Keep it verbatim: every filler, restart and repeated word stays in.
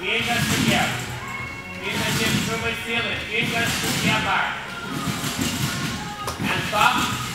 fingers together. Fingertips to my ceiling, fingers together. And stop.